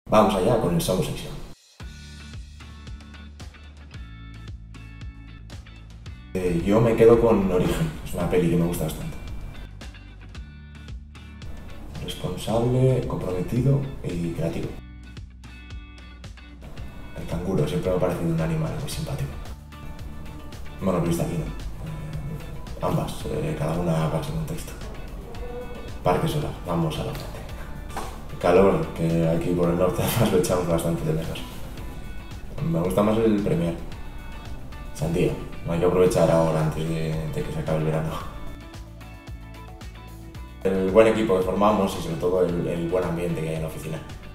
Vamos allá con el Somos Section. Yo me quedo con Origen, es una peli que me gusta bastante. Responsable, comprometido y creativo. El canguro siempre me ha parecido un animal muy simpático. Bueno, cristalino. Ambas, cada una para su contexto. Parque solar, vamos a la frente. El calor, que aquí por el norte además lo echamos bastante de menos. Me gusta más el Premier. Sandía, hay que aprovechar ahora antes de que se acabe el verano. El buen equipo que formamos y sobre todo el buen ambiente que hay en la oficina.